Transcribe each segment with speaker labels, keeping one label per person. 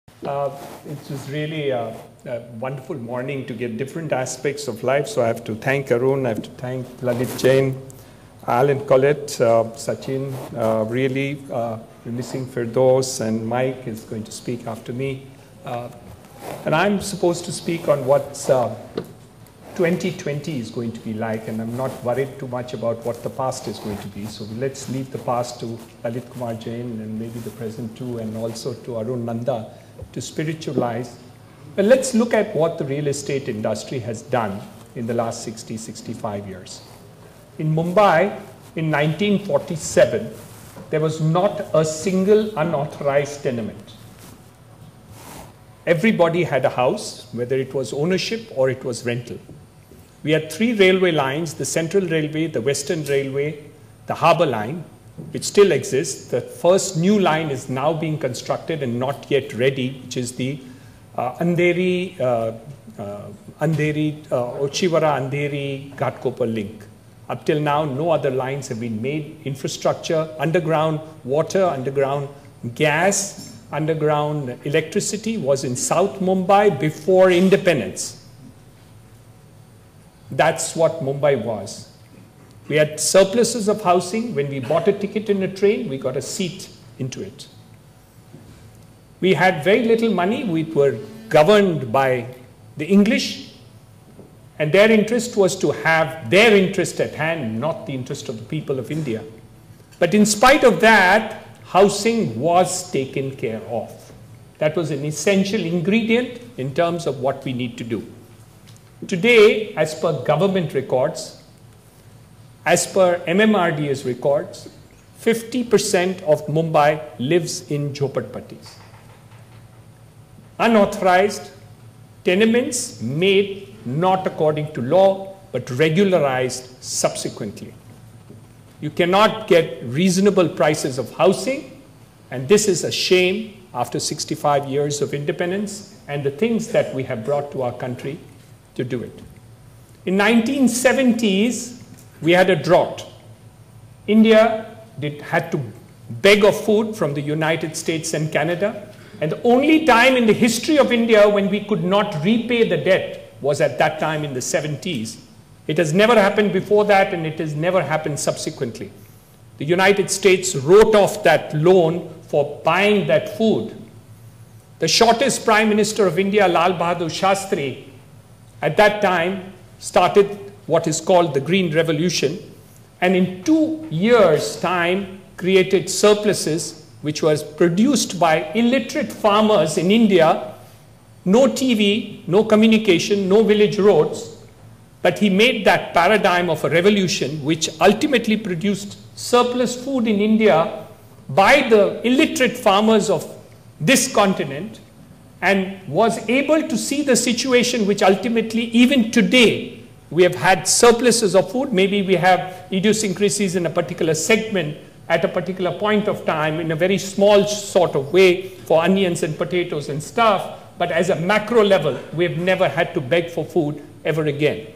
Speaker 1: Uh, it was really a wonderful morning to get different aspects of life. So I have to thank Arun, I have to thank Lalit Jain, Alan Collett, Sachin, really missing Firdaus, and Mike is going to speak after me. And I'm supposed to speak on what 2020 is going to be like, and I'm not worried too much about what the past is going to be. So let's leave the past to Lalit Kumar Jain and maybe the present too, and also to Arun Nanda to spiritualize. But let's look at what the real estate industry has done in the last 60, 65 years. In Mumbai, in 1947, there was not a single unauthorized tenement. Everybody had a house, whether it was ownership or it was rental. We had 3 railway lines, the Central Railway, the Western Railway, the Harbour Line, which still exists. The first new line is now being constructed and not yet ready, which is the Andheri, Ochivara Andheri Ghatkopar link. Up till now, no other lines have been made. Infrastructure, underground water, underground gas, underground electricity was in South Mumbai before independence. That's what Mumbai was. We had surpluses of housing. When we bought a ticket in a train, we got a seat into it. We had very little money. We were governed by the English, and their interest was to have their interest at hand, not the interest of the people of India. But in spite of that, housing was taken care of. That was an essential ingredient in terms of what we need to do. Today, as per government records, as per MMRDA's records, 50% of Mumbai lives in jhopatpattis. Unauthorized tenements made not according to law, but regularized subsequently. You cannot get reasonable prices of housing, and this is a shame after 65 years of independence and the things that we have brought to our country to do it. In 1970s, we had a drought. India had to beg of food from the United States and Canada. And the only time in the history of India when we could not repay the debt was at that time in the 70s. It has never happened before that, and it has never happened subsequently. The United States wrote off that loan for buying that food. The shortest Prime Minister of India, Lal Bahadur Shastri, at that time started what is called the Green Revolution, and in 2 years' time created surpluses which was produced by illiterate farmers in India. No TV, no communication, no village roads, but he made that paradigm of a revolution which ultimately produced surplus food in India by the illiterate farmers of this continent, and was able to see the situation which ultimately, even today, we have had surpluses of food. Maybe we have idiosyncrasies in a particular segment at a particular point of time in a very small sort of way for onions and potatoes and stuff. But as a macro level, we have never had to beg for food ever again.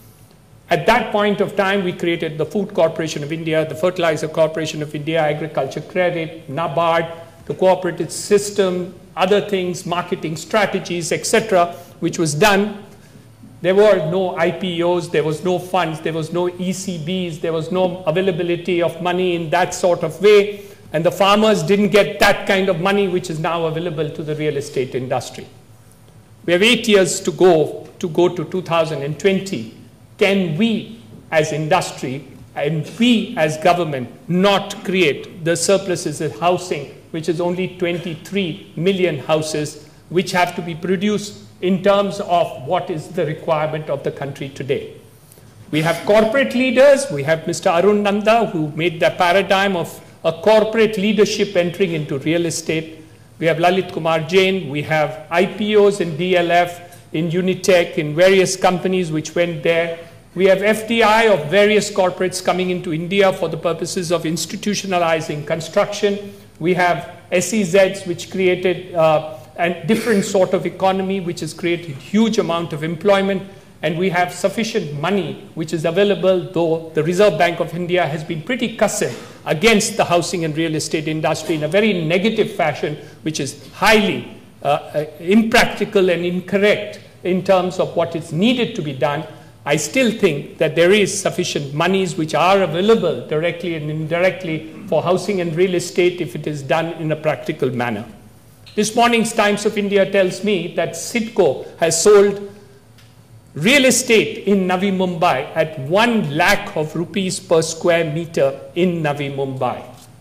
Speaker 1: At that point of time, we created the Food Corporation of India, the Fertilizer Corporation of India, Agriculture Credit, NABARD, the cooperative system, other things, marketing strategies, etc., which was done. There were no IPOs, there was no funds, there was no ECBs, there was no availability of money in that sort of way, and the farmers didn't get that kind of money which is now available to the real estate industry. We have 8 years to go to 2020. Can we as industry and we as government not create the surpluses in housing, which is only 23 million houses which have to be produced in terms of what is the requirement of the country today? We have corporate leaders. We have Mr. Arun Nanda, who made the paradigm of a corporate leadership entering into real estate. We have Lalit Kumar Jain. We have IPOs in DLF, in Unitech, in various companies which went there. We have FDI of various corporates coming into India for the purposes of institutionalizing construction. We have SEZs, which created a different sort of economy, which has created huge amount of employment. And we have sufficient money which is available, though the Reserve Bank of India has been pretty cussed against the housing and real estate industry in a very negative fashion, which is highly impractical and incorrect in terms of what is needed to be done, I still think that there is sufficient monies which are available directly and indirectly for housing and real estate if it is done in a practical manner. This morning's Times of India tells me that CIDCO has sold real estate in Navi Mumbai at 1 lakh of rupees per square meter in Navi Mumbai.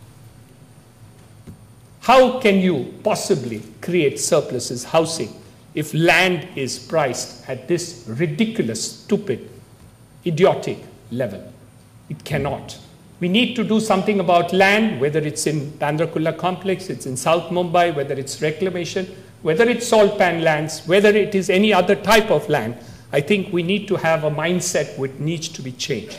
Speaker 1: How can you possibly create surpluses housing if land is priced at this ridiculous, stupid, idiotic level? It cannot. We need to do something about land, whether it's in Bandra Kurla complex, it's in South Mumbai, whether it's reclamation, whether it's salt pan lands, whether it is any other type of land. I think we need to have a mindset which needs to be changed.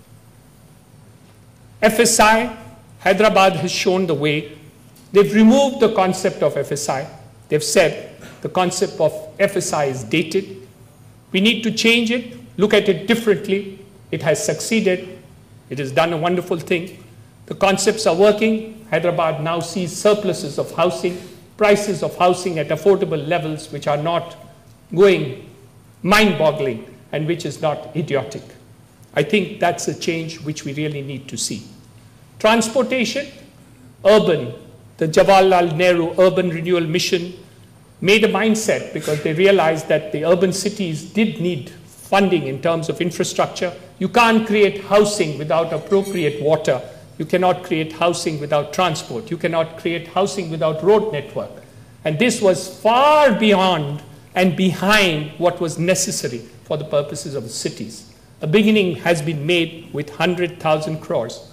Speaker 1: FSI, Hyderabad has shown the way. They've removed the concept of FSI. They've said the concept of FSI is dated. We need to change it, look at it differently. It has succeeded. It has done a wonderful thing. The concepts are working. Hyderabad now sees surpluses of housing, prices of housing at affordable levels which are not going mind-boggling and which is not idiotic. I think that's a change which we really need to see. Transportation, urban, the Jawaharlal Nehru Urban Renewal Mission made a mindset because they realized that the urban cities did need funding in terms of infrastructure. You can't create housing without appropriate water. You cannot create housing without transport. You cannot create housing without road network. And this was far beyond and behind what was necessary for the purposes of the cities. A beginning has been made with 100,000 crores,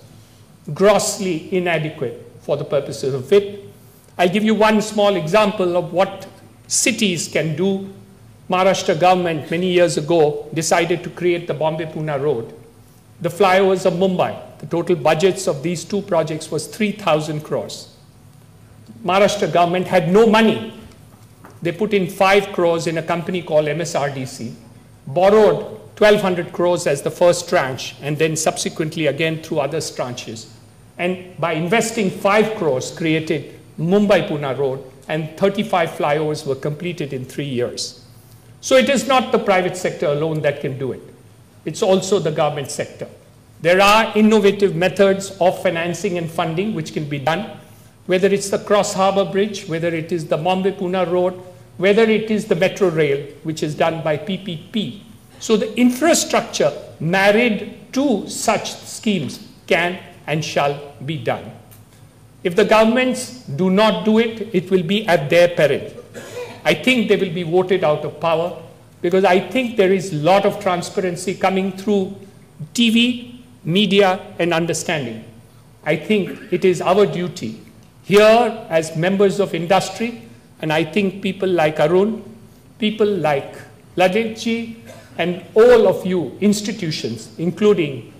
Speaker 1: grossly inadequate for the purposes of it. I'll give you one small example of what cities can do. Maharashtra government many years ago decided to create the Bombay-Pune road. The flyovers of Mumbai, the total budgets of these two projects was 3,000 crores. Maharashtra government had no money. They put in 5 crores in a company called MSRDC, borrowed 1,200 crores as the first tranche, and then subsequently again through other tranches. And by investing 5 crores, created Mumbai-Pune road, and 35 flyovers were completed in 3 years. So it is not the private sector alone that can do it. It's also the government sector. There are innovative methods of financing and funding which can be done, whether it's the Cross Harbour Bridge, whether it is the Bombay-Pune road, whether it is the metro rail, which is done by PPP. So the infrastructure married to such schemes can and shall be done. If the governments do not do it, it will be at their peril. I think they will be voted out of power because I think there is a lot of transparency coming through TV, media, and understanding. I think it is our duty here as members of industry, and I think people like Arun, people like Lalit, and all of you institutions, including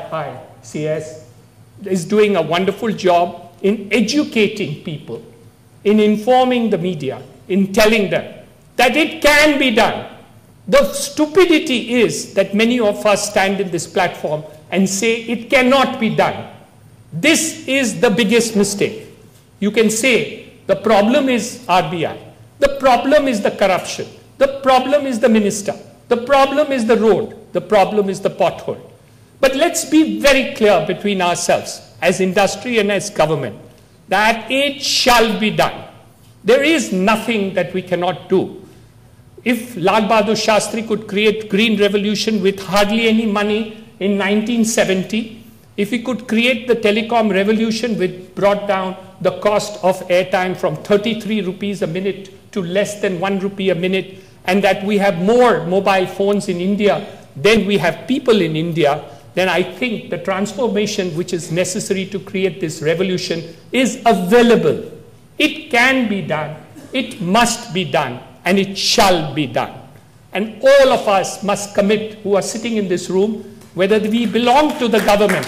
Speaker 1: RICS, is doing a wonderful job in educating people, in informing the media, in telling them that it can be done. The stupidity is that many of us stand in this platform and say it cannot be done. This is the biggest mistake. You can say the problem is RBI, the problem is the corruption, the problem is the minister, the problem is the road, the problem is the pothole. But let's be very clear between ourselves as industry and as government that it shall be done. There is nothing that we cannot do. If Lal Bahadur Shastri could create green revolution with hardly any money in 1970, if he could create the telecom revolution which brought down the cost of airtime from 33 rupees a minute to less than 1 rupee a minute, and that we have more mobile phones in India than we have people in India, then I think the transformation which is necessary to create this revolution is available. It can be done, it must be done, and it shall be done. And all of us must commit who are sitting in this room, whether we belong to the government,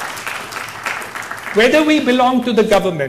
Speaker 1: whether we belong to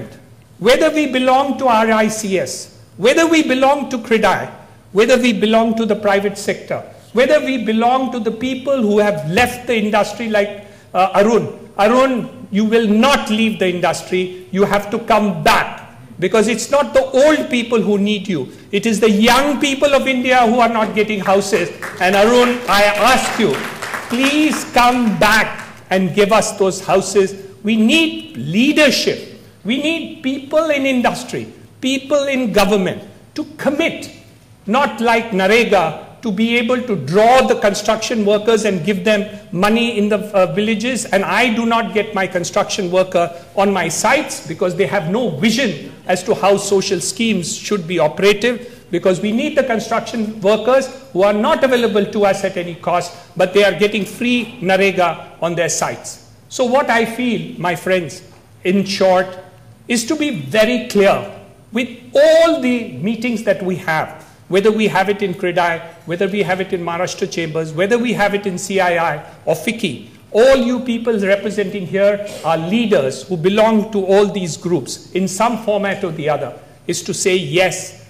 Speaker 1: RICS, whether we belong to CREDAI, whether we belong to the private sector, whether we belong to the people who have left the industry like Arun. Arun, you will not leave the industry. You have to come back Because it's not the old people who need you. It is the young people of India who are not getting houses. And Arun, I ask you, please come back and give us those houses. We need leadership. We need people in industry, people in government to commit, not like Narega, to be able to draw the construction workers and give them money in the villages. And I do not get my construction worker on my sites because they have no vision as to how social schemes should be operative, because we need the construction workers who are not available to us at any cost, but they are getting free Narega on their sites. So what I feel, my friends, in short, is to be very clear with all the meetings that we have, whether we have it in CREDAI, whether we have it in Maharashtra Chambers, whether we have it in CII or FICCI, all you people representing here are leaders who belong to all these groups in some format or the other, is to say yes,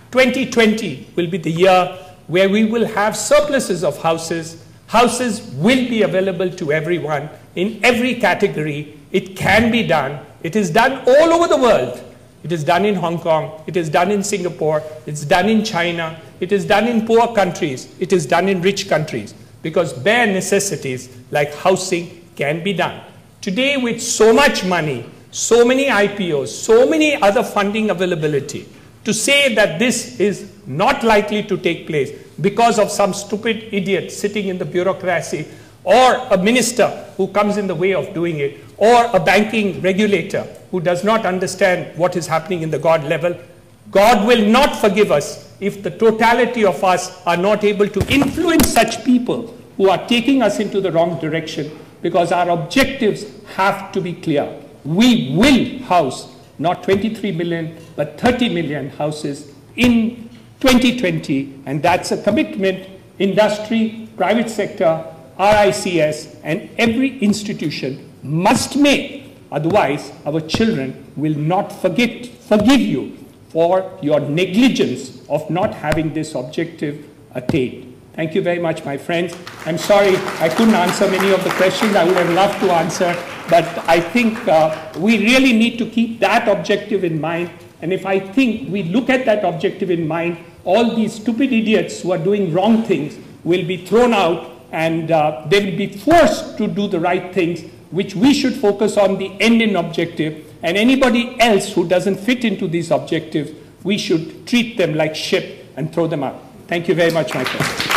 Speaker 1: 2020 will be the year where we will have surpluses of houses. Houses will be available to everyone in every category. It can be done. It is done all over the world. It is done in Hong Kong, it is done in Singapore, it's done in China, it is done in poor countries, it is done in rich countries, because bare necessities like housing can be done. Today, with so much money, so many IPOs, so many other funding availability, to say that this is not likely to take place because of some stupid idiot sitting in the bureaucracy, or a minister who comes in the way of doing it, or a banking regulator who does not understand what is happening in the God level, God will not forgive us if the totality of us are not able to influence such people who are taking us into the wrong direction, because our objectives have to be clear. We will house not 23 million, but 30 million houses in 2020, and that's a commitment industry, private sector, RICS, and every institution must make. Otherwise, our children will not forgive you for your negligence of not having this objective attained. Thank you very much, my friends. I'm sorry I couldn't answer many of the questions I would have loved to answer, but I think we really need to keep that objective in mind. And if I think we look at that objective in mind, all these stupid idiots who are doing wrong things will be thrown out, and they will be forced to do the right things, which we should focus on the end in objective, and anybody else who doesn't fit into these objectives, we should treat them like shit and throw them out. Thank you very much, my friend.